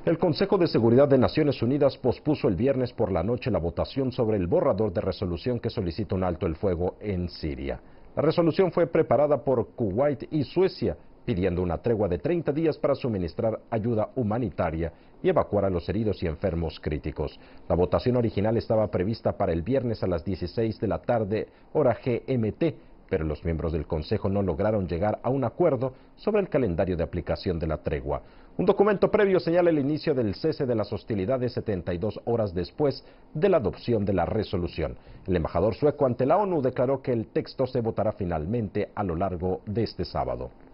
El Consejo de Seguridad de Naciones Unidas pospuso el viernes por la noche la votación sobre el borrador de resolución que solicita un alto el fuego en Siria. La resolución fue preparada por Kuwait y Suecia, pidiendo una tregua de 30 días para suministrar ayuda humanitaria y evacuar a los heridos y enfermos críticos. La votación original estaba prevista para el viernes a las 16 de la tarde, hora GMT, pero los miembros del Consejo no lograron llegar a un acuerdo sobre el calendario de aplicación de la tregua. Un documento previo señala el inicio del cese de las hostilidades 72 horas después de la adopción de la resolución. El embajador sueco ante la ONU declaró que el texto se votará finalmente a lo largo de este sábado.